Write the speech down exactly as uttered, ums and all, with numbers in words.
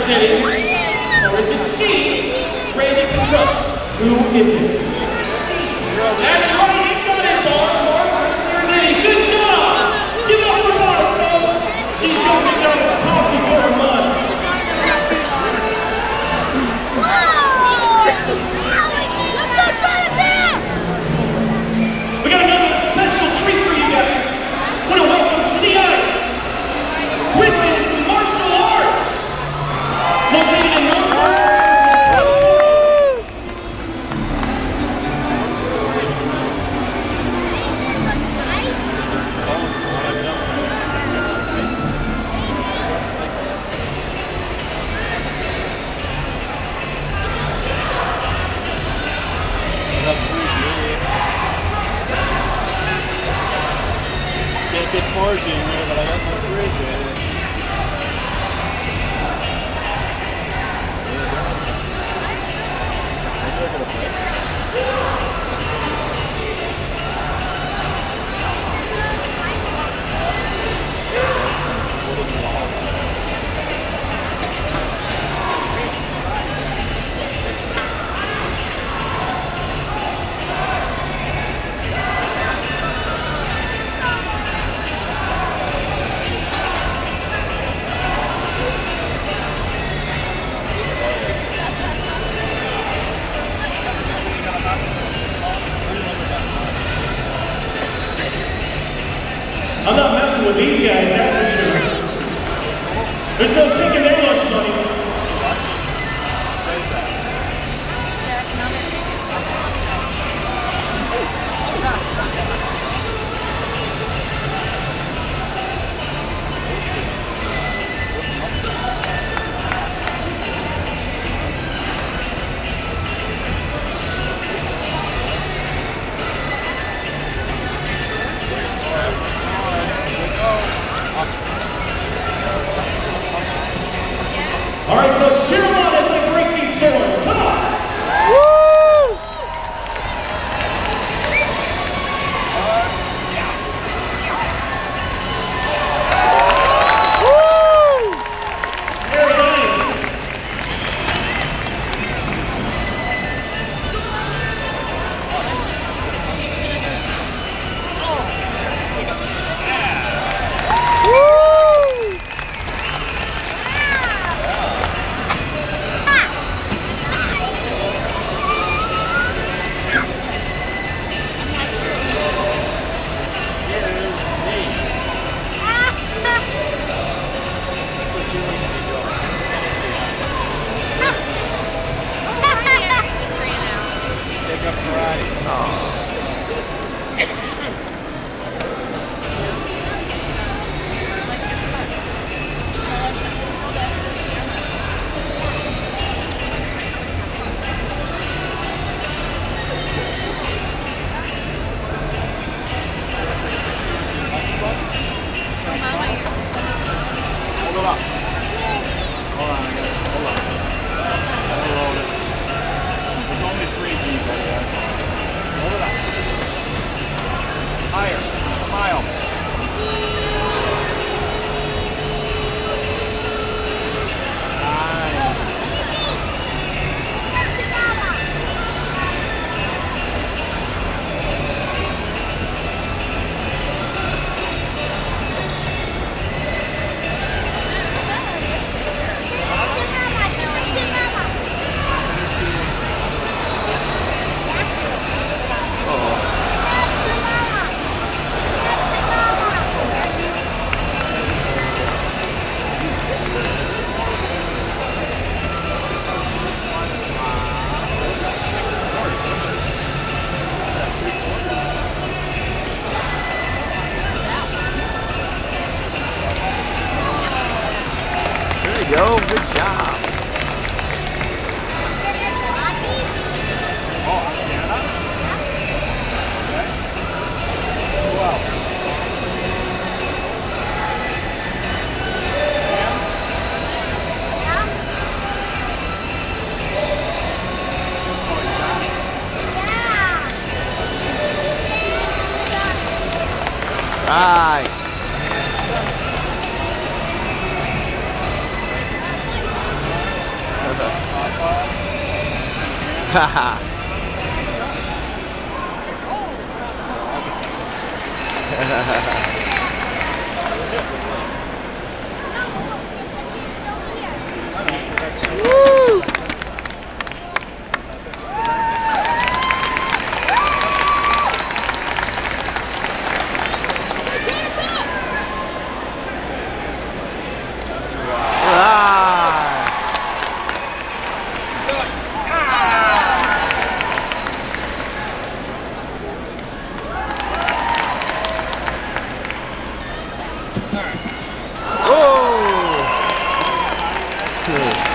Denny? Or is it C, Randy Petrella? Who is it? That's right, you got it, Barb. Barb, Denny, good job. Give up for Barb, folks. She's going to be done as top before her mud. We got another special treat for you guys. I want to welcome to the ice Griffin's Martial Arts, located in North Can't get Margie in here, but I got my fridge in it. I'm not messing with these guys, that's for sure. There's no taking their lunch money. All right, folks, cheer them on as they break these doors. Come on. Woo! Woo! Very nice. Yo, good job. Right. Haha. Woo! Oh!